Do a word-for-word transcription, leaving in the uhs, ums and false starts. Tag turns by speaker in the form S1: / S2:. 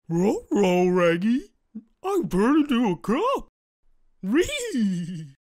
S1: Ruh Roh, Reggie. I burned into a cup. Ree.